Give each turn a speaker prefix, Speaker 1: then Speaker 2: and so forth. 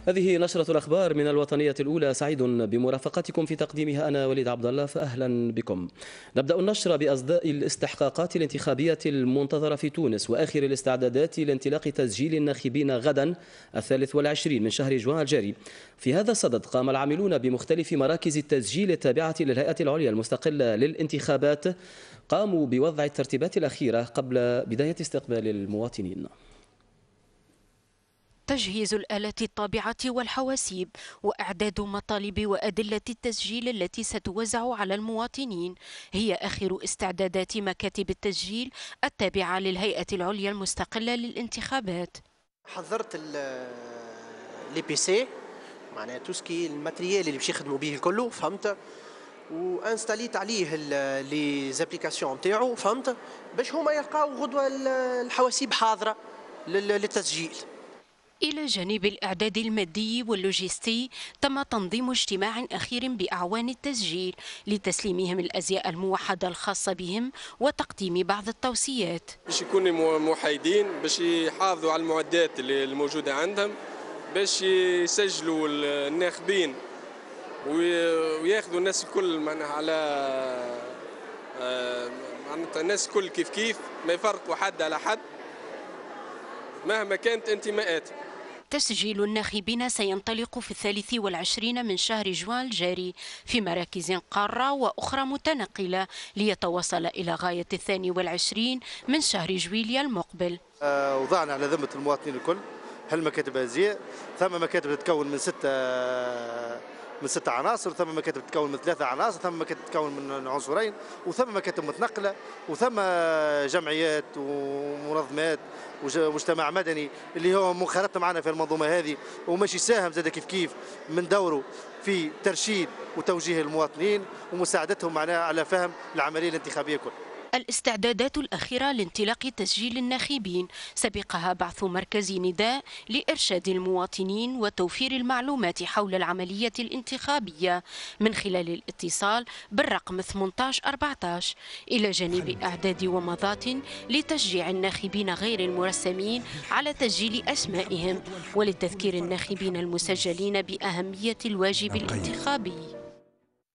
Speaker 1: هذه نشرة الأخبار من الوطنية الأولى. سعيد بمرافقتكم في تقديمها أنا وليد عبد الله، فأهلا بكم. نبدأ النشر بأصداء الاستحقاقات الانتخابية المنتظرة في تونس وآخر الاستعدادات لانطلاق تسجيل الناخبين غدا 23 من شهر جوان الجاري. في هذا الصدد قام العاملون بمختلف مراكز التسجيل التابعة للهيئة العليا المستقلة للانتخابات قاموا بوضع الترتيبات الأخيرة قبل بداية استقبال المواطنين.
Speaker 2: تجهيز الآلات الطابعة والحواسيب وإعداد مطالب وأدلة التسجيل التي ستوزع على المواطنين هي آخر استعدادات مكاتب التسجيل التابعة للهيئة العليا المستقلة للانتخابات.
Speaker 3: حضرت لي بي سي، معناها توسكي الماتريال اللي باش يخدموا به الكل، فهمت، وانستاليت عليه لي زابليكاسيون نتاعو، فهمت، باش هما يلقاو غدوه الحواسيب حاضره للتسجيل.
Speaker 2: إلى جانب الإعداد المادي واللوجستي تم تنظيم اجتماع أخير بأعوان التسجيل لتسليمهم الأزياء الموحدة الخاصة بهم وتقديم بعض التوصيات.
Speaker 4: باش يكونوا محايدين، باش يحافظوا على المعدات اللي الموجودة عندهم، باش يسجلوا الناخبين وياخذوا الناس الكل معناها على معناتها الناس الكل كيف كيف، ما يفرقوا حد على حد مهما كانت انتماءات.
Speaker 2: تسجيل الناخبين سينطلق في 23 من شهر جوان الجاري في مراكز قارة وأخرى متنقلة ليتوصل إلى غاية 22 من شهر جويليا المقبل.
Speaker 5: وضعنا على ذمة المواطنين الكل هالمكاتب هذه. ثم مكاتب تتكون من ست عناصر، ثم مكاتب تتكون من 3 عناصر، ثم مكاتب تتكون من عنصرين، وثم مكاتب متنقله، وثم جمعيات ومنظمات ومجتمع مدني اللي هو منخرط معنا في المنظومه هذه وماشي ساهم زاد كيف من دوره في ترشيد وتوجيه المواطنين ومساعدتهم معناها على فهم العمليه الانتخابيه كل.
Speaker 2: الاستعدادات الأخيرة لانطلاق تسجيل الناخبين سبقها بعث مركز نداء لإرشاد المواطنين وتوفير المعلومات حول العملية الانتخابية من خلال الاتصال بالرقم 1814 إلى جانب إعداد ومضات لتشجيع الناخبين غير المرسمين على تسجيل أسمائهم ولتذكير الناخبين المسجلين بأهمية الواجب الانتخابي.